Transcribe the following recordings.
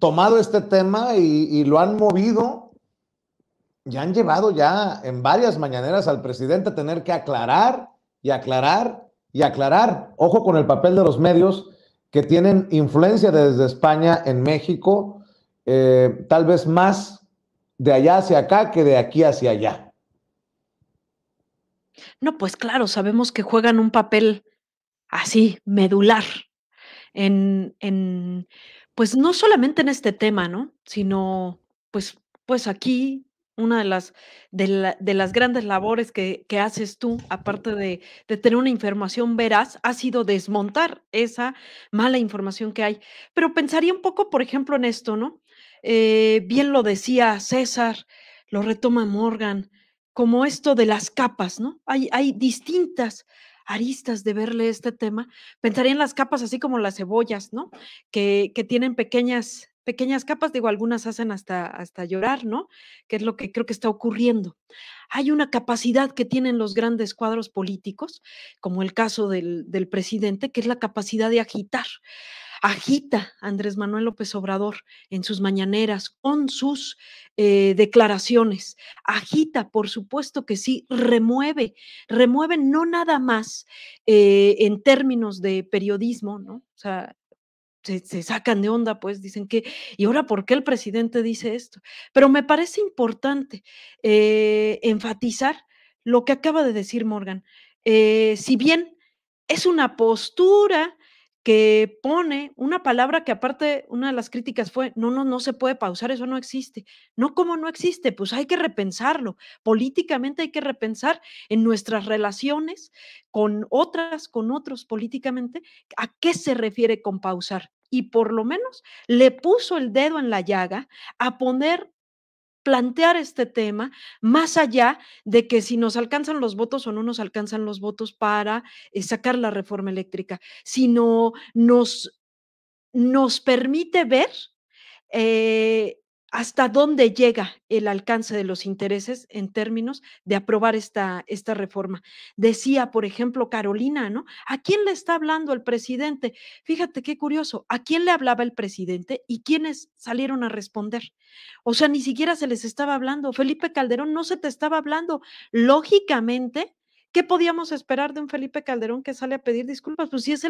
tomado este tema y lo han movido, ya han llevado ya en varias mañaneras al presidente a tener que aclarar y aclarar y aclarar. Ojo con el papel de los medios que tienen influencia desde España en México, tal vez más de allá hacia acá que de aquí hacia allá. No, pues claro, sabemos que juegan un papel así, medular, en, pues, no solamente en este tema, ¿no? Sino, pues aquí una de las grandes labores que haces tú, aparte de tener una información veraz, ha sido desmontar esa mala información que hay. Pero pensaría un poco, por ejemplo, en esto, ¿no? Bien lo decía César, lo retoma Morgan, como esto de las capas, ¿no? Hay distintas aristas de verle este tema. Pensaría en las capas así como las cebollas, ¿no? Que tienen pequeñas capas, digo, algunas hacen hasta llorar, ¿no? Que es lo que creo que está ocurriendo. Hay una capacidad que tienen los grandes cuadros políticos, como el caso del presidente, que es la capacidad de agitar. Agita Andrés Manuel López Obrador en sus mañaneras con sus declaraciones. Agita, por supuesto que sí, remueve no nada más en términos de periodismo, ¿no? O sea, se sacan de onda, pues dicen que, ¿y ahora por qué el presidente dice esto? Pero me parece importante enfatizar lo que acaba de decir Morgan. Si bien es una postura que pone una palabra que aparte una de las críticas fue, no se puede pausar, eso no existe. No, ¿cómo no existe? Pues hay que repensarlo. Políticamente hay que repensar en nuestras relaciones con otras, con otros políticamente, ¿a qué se refiere con pausar? Y por lo menos le puso el dedo en la llaga a plantear este tema, más allá de que si nos alcanzan los votos o no nos alcanzan los votos para sacar la reforma eléctrica, sino nos permite ver eh, hasta dónde llega el alcance de los intereses en términos de aprobar esta reforma. Decía, por ejemplo, Carolina, ¿no? ¿A quién le está hablando el presidente? Fíjate qué curioso, ¿a quién le hablaba el presidente y quiénes salieron a responder? O sea, ni siquiera se les estaba hablando. Felipe Calderón no se te estaba hablando. Lógicamente, ¿qué podíamos esperar de un Felipe Calderón que sale a pedir disculpas? Pues sí es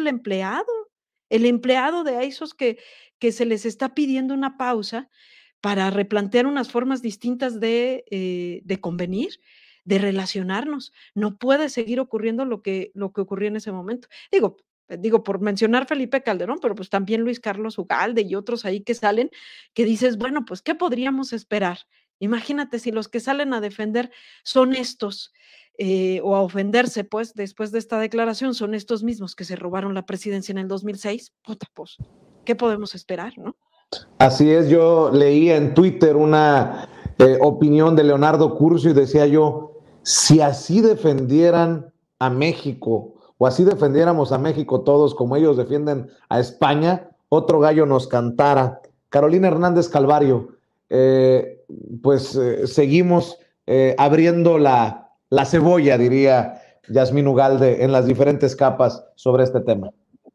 el empleado de esos que se les está pidiendo una pausa para replantear unas formas distintas de convenir, de relacionarnos. No puede seguir ocurriendo lo que ocurrió en ese momento. Digo, por mencionar Felipe Calderón, pero pues también Luis Carlos Ugalde y otros ahí que salen, que dices, bueno, pues, ¿qué podríamos esperar? Imagínate si los que salen a defender son estos, o a ofenderse, pues, después de esta declaración, son estos mismos que se robaron la presidencia en el 2006, puta, pues, ¿qué podemos esperar, no? Así es, yo leí en Twitter una opinión de Leonardo Curcio y decía yo, si así defendieran a México o así defendiéramos a México todos como ellos defienden a España, otro gallo nos cantara. Carolina Hernández Calvario, eh, pues seguimos abriendo la cebolla, diría Yasmín Ugalde, en las diferentes capas sobre este tema.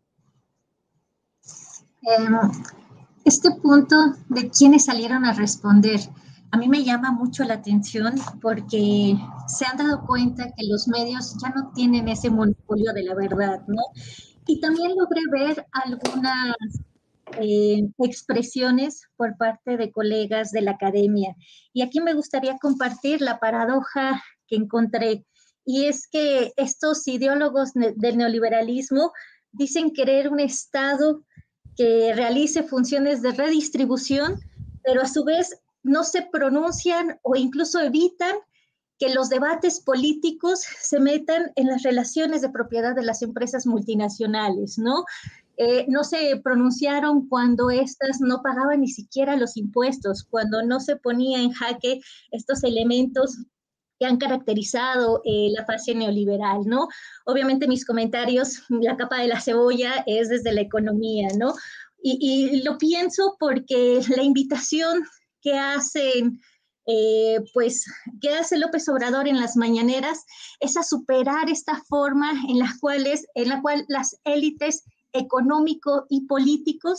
Este punto de quiénes salieron a responder, a mí me llama mucho la atención porque se han dado cuenta que los medios ya no tienen ese monopolio de la verdad, ¿no? Y también logré ver algunas expresiones por parte de colegas de la academia. Y aquí me gustaría compartir la paradoja que encontré. Y es que estos ideólogos del neoliberalismo dicen querer un Estado que realice funciones de redistribución, pero a su vez no se pronuncian o incluso evitan que los debates políticos se metan en las relaciones de propiedad de las empresas multinacionales, ¿no? No se pronunciaron cuando éstas no pagaban ni siquiera los impuestos, cuando no se ponía en jaque estos elementos que han caracterizado la fase neoliberal, ¿no? Obviamente mis comentarios, la capa de la cebolla es desde la economía, ¿no? Y lo pienso porque la invitación que hacen pues, ¿qué hace López Obrador en las mañaneras? Es a superar esta forma en la cual las élites económico y políticos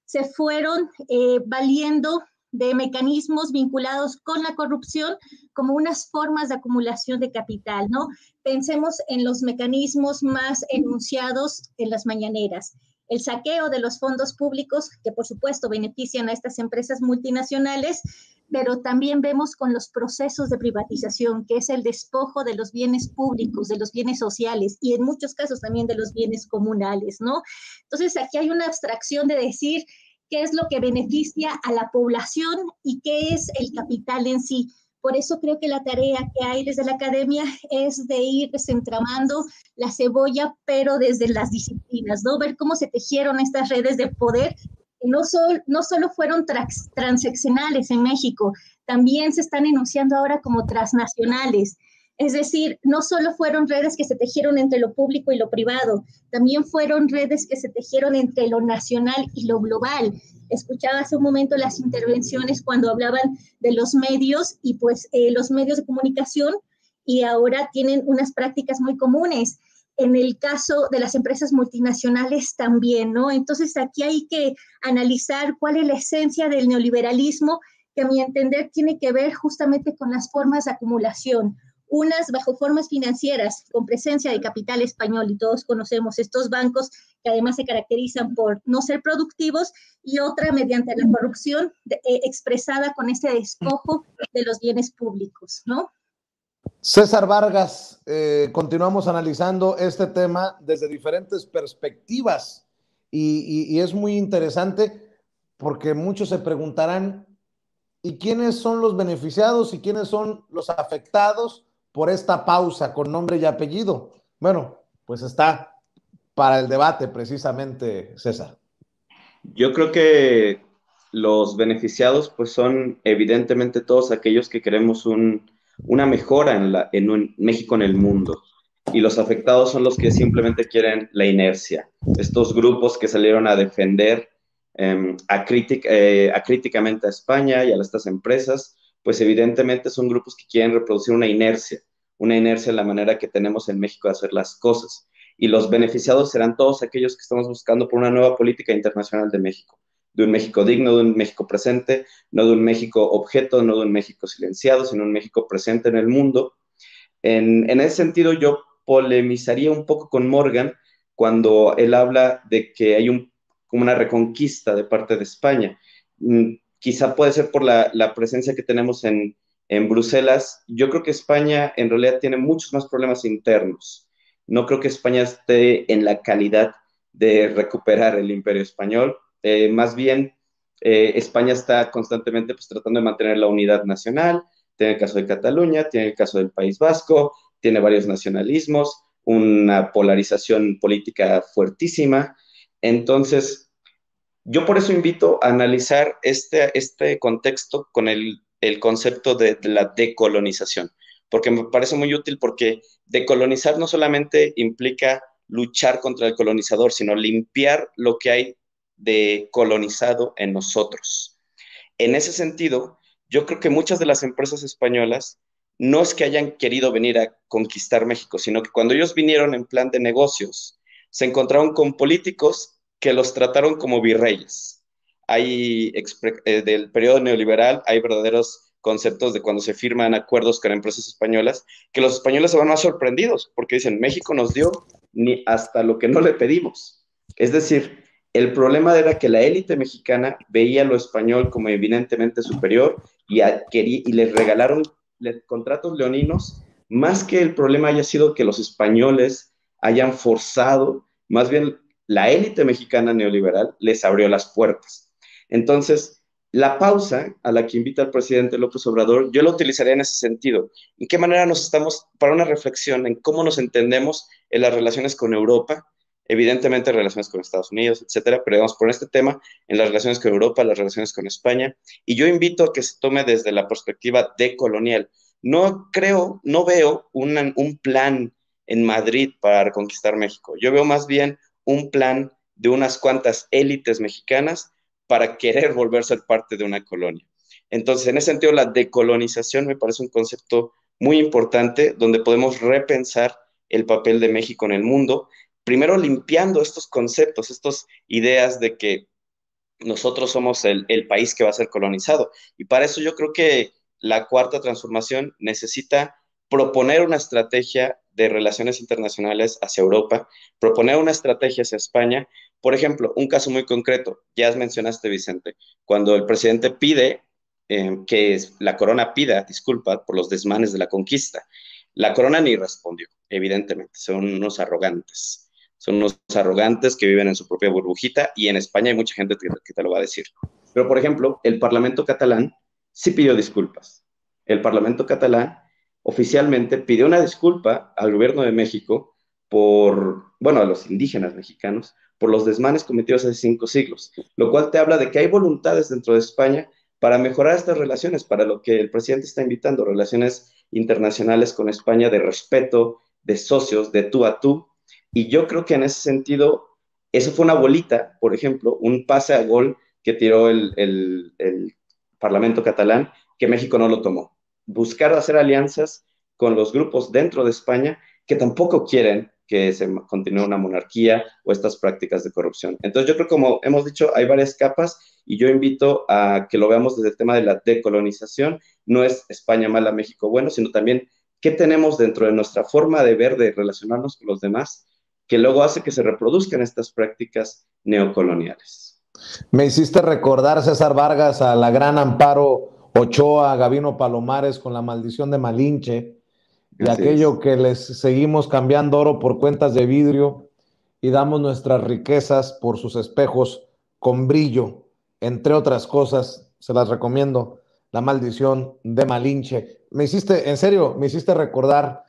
se fueron valiendo de mecanismos vinculados con la corrupción como unas formas de acumulación de capital, ¿no? Pensemos en los mecanismos más enunciados en las mañaneras. El saqueo de los fondos públicos, que por supuesto benefician a estas empresas multinacionales, pero también vemos con los procesos de privatización, que es el despojo de los bienes públicos, de los bienes sociales y en muchos casos también de los bienes comunales, ¿no? Entonces aquí hay una abstracción de decir qué es lo que beneficia a la población y qué es el capital en sí. Por eso creo que la tarea que hay desde la academia es de ir desentramando la cebolla, pero desde las disciplinas, ¿no? Ver cómo se tejieron estas redes de poder, que no solo fueron transeccionales en México, también se están enunciando ahora como transnacionales. Es decir, no solo fueron redes que se tejieron entre lo público y lo privado, también fueron redes que se tejieron entre lo nacional y lo global. Escuchaba hace un momento las intervenciones cuando hablaban de los medios y pues los medios de comunicación y ahora tienen unas prácticas muy comunes. En el caso de las empresas multinacionales también, ¿no? Entonces aquí hay que analizar cuál es la esencia del neoliberalismo, que a mi entender tiene que ver justamente con las formas de acumulación. Unas bajo formas financieras, con presencia de capital español, y todos conocemos estos bancos que además se caracterizan por no ser productivos, y otra mediante la corrupción expresada con este despojo de los bienes públicos, ¿no? César Vargas, continuamos analizando este tema desde diferentes perspectivas y es muy interesante porque muchos se preguntarán, ¿y quiénes son los beneficiados y quiénes son los afectados por esta pausa con nombre y apellido? Bueno, pues está para el debate precisamente, César. Yo creo que los beneficiados pues son evidentemente todos aquellos que queremos una mejora en México en el mundo, y los afectados son los que simplemente quieren la inercia. Estos grupos que salieron a defender acríticamente a España y a estas empresas, pues evidentemente son grupos que quieren reproducir una inercia en la manera que tenemos en México de hacer las cosas. Y los beneficiados serán todos aquellos que estamos buscando por una nueva política internacional de México, de un México digno, de un México presente, no de un México objeto, no de un México silenciado, sino un México presente en el mundo. En ese sentido, yo polemizaría un poco con Morgan cuando él habla de que hay como una reconquista de parte de España. Quizá puede ser por la presencia que tenemos en Bruselas. Yo creo que España en realidad tiene muchos más problemas internos. No creo que España esté en la calidad de recuperar el imperio español. Más bien, España está constantemente pues, tratando de mantener la unidad nacional. Tiene el caso de Cataluña, tiene el caso del País Vasco, tiene varios nacionalismos, una polarización política fuertísima. Entonces, yo por eso invito a analizar este contexto con el concepto de la decolonización, porque me parece muy útil, porque decolonizar no solamente implica luchar contra el colonizador, sino limpiar lo que hay de colonizado en nosotros. En ese sentido, yo creo que muchas de las empresas españolas no es que hayan querido venir a conquistar México, sino que cuando ellos vinieron en plan de negocios, se encontraron con políticos que los trataron como virreyes. Del periodo neoliberal hay verdaderos conceptos de cuando se firman acuerdos con empresas españolas, que los españoles se van más sorprendidos, porque dicen, México nos dio ni hasta lo que no le pedimos. Es decir, el problema era que la élite mexicana veía lo español como evidentemente superior y les regalaron contratos leoninos, más que el problema haya sido que los españoles hayan forzado, más bien la élite mexicana neoliberal les abrió las puertas. Entonces, la pausa a la que invita el presidente López Obrador, yo la utilizaría en ese sentido. ¿En qué manera para una reflexión en cómo nos entendemos en las relaciones con Europa? Evidentemente relaciones con Estados Unidos, etcétera, pero vamos por este tema en las relaciones con Europa, las relaciones con España, y yo invito a que se tome desde la perspectiva decolonial. No veo un plan en Madrid para reconquistar México. Yo veo más bien un plan de unas cuantas élites mexicanas para querer volver a ser parte de una colonia. Entonces, en ese sentido, la decolonización me parece un concepto muy importante donde podemos repensar el papel de México en el mundo, primero limpiando estos conceptos, estas ideas de que nosotros somos el país que va a ser colonizado. Y para eso yo creo que la cuarta transformación necesita proponer una estrategia de relaciones internacionales hacia Europa, proponer una estrategia hacia España. Por ejemplo, un caso muy concreto, ya mencionaste, Vicente, cuando el presidente pide que la corona pida disculpas por los desmanes de la conquista. La corona ni respondió, evidentemente, son unos arrogantes. Son unos arrogantes que viven en su propia burbujita y en España hay mucha gente que te lo va a decir. Pero, por ejemplo, el Parlamento catalán sí pidió disculpas. El Parlamento catalán oficialmente pidió una disculpa al gobierno de México bueno, a los indígenas mexicanos, por los desmanes cometidos hace 5 siglos, lo cual te habla de que hay voluntades dentro de España para mejorar estas relaciones, para lo que el presidente está invitando, relaciones internacionales con España de respeto, de socios, de tú a tú. Y yo creo que en ese sentido, eso fue una bolita, por ejemplo, un pase a gol que tiró el Parlamento catalán, que México no lo tomó. Buscar hacer alianzas con los grupos dentro de España que tampoco quieren que se continúe una monarquía o estas prácticas de corrupción. Entonces yo creo, como hemos dicho, hay varias capas y yo invito a que lo veamos desde el tema de la decolonización. No es España mala, México bueno, sino también qué tenemos dentro de nuestra forma de ver, de relacionarnos con los demás, que luego hace que se reproduzcan estas prácticas neocoloniales. Me hiciste recordar, César Vargas, a la gran Amparo Ochoa, a Gabino Palomares con la maldición de Malinche, y Así aquello es. que les seguimos cambiando oro por cuentas de vidrio y damos nuestras riquezas por sus espejos con brillo, entre otras cosas. Se las recomiendo, La maldición de Malinche. Me hiciste, en serio, me hiciste recordar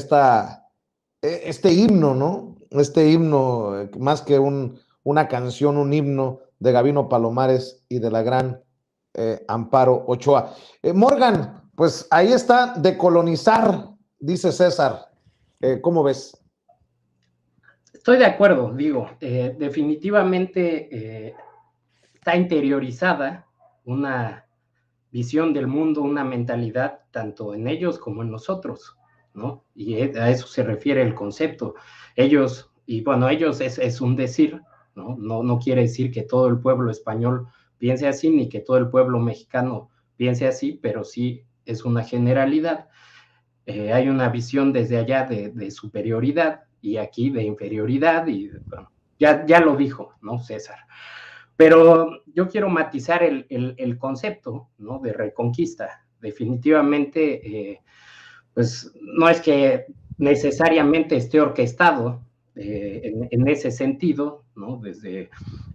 este himno, ¿no? Este himno, más que una canción, un himno de Gabino Palomares y de la gran Amparo Ochoa. Morgan, pues ahí está, decolonizar, dice César. ¿Cómo ves? Estoy de acuerdo, digo, definitivamente está interiorizada una visión del mundo, una mentalidad, tanto en ellos como en nosotros, ¿no? Y a eso se refiere el concepto. Ellos, y bueno, ellos es un decir, ¿no? No quiere decir que todo el pueblo español piense así, ni que todo el pueblo mexicano piense así, pero sí es una generalidad. Hay una visión desde allá de superioridad y aquí de inferioridad, y bueno, ya lo dijo, ¿no, César? Pero yo quiero matizar el concepto, ¿no?, de reconquista. Definitivamente, pues no es que necesariamente esté orquestado en ese sentido, ¿no? Desde,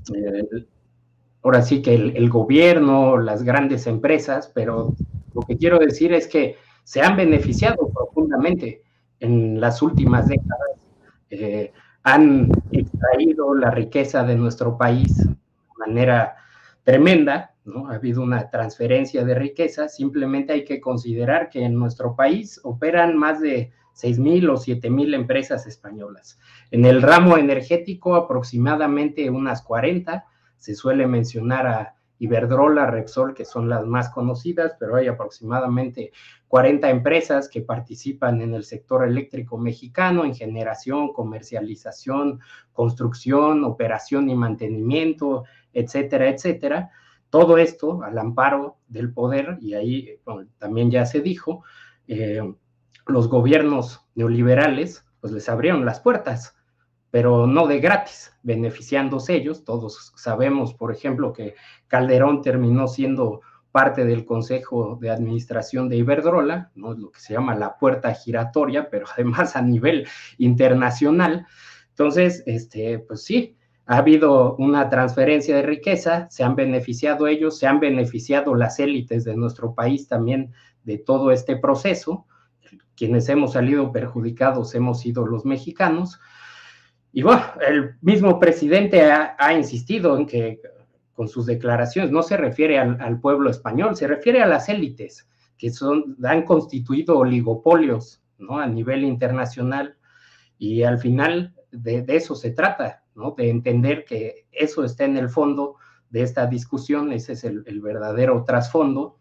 ahora sí que el gobierno, las grandes empresas, pero lo que quiero decir es que se han beneficiado profundamente en las últimas décadas. Han extraído la riqueza de nuestro país de manera tremenda, ¿no? Ha habido una transferencia de riqueza. Simplemente hay que considerar que en nuestro país operan más de 6,000 o 7,000 empresas españolas. En el ramo energético, aproximadamente unas 40. Se suele mencionar a Iberdrola, Repsol, que son las más conocidas, pero hay aproximadamente 40 empresas que participan en el sector eléctrico mexicano, en generación, comercialización, construcción, operación y mantenimiento, etcétera, etcétera. Todo esto al amparo del poder, y ahí bueno, también ya se dijo, los gobiernos neoliberales pues les abrieron las puertas, pero no de gratis, beneficiándose ellos. Todos sabemos, por ejemplo, que Calderón terminó siendo parte del Consejo de Administración de Iberdrola, ¿no? Lo que se llama la puerta giratoria, pero además a nivel internacional. Entonces, pues sí, ha habido una transferencia de riqueza, se han beneficiado ellos, se han beneficiado las élites de nuestro país también de todo este proceso. Quienes hemos salido perjudicados hemos sido los mexicanos. Y bueno, el mismo presidente ha insistido en que con sus declaraciones no se refiere al pueblo español, se refiere a las élites que han constituido oligopolios, ¿no?, a nivel internacional, y al final de eso se trata, ¿no?, de entender que eso está en el fondo de esta discusión. Ese es el verdadero trasfondo,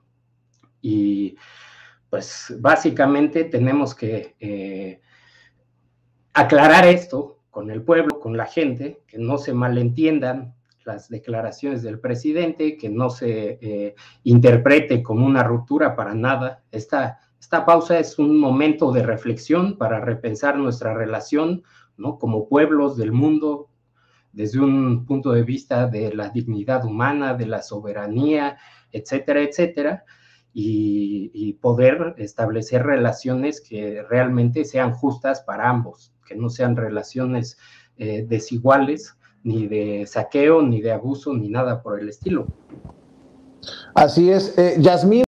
y pues básicamente tenemos que aclarar esto con el pueblo, con la gente, que no se malentiendan las declaraciones del presidente, que no se interprete como una ruptura para nada. Esta pausa es un momento de reflexión para repensar nuestra relación, ¿no?, como pueblos del mundo, desde un punto de vista de la dignidad humana, de la soberanía, etcétera, etcétera, y poder establecer relaciones que realmente sean justas para ambos, que no sean relaciones desiguales, ni de saqueo, ni de abuso, ni nada por el estilo. Así es, Yasmín.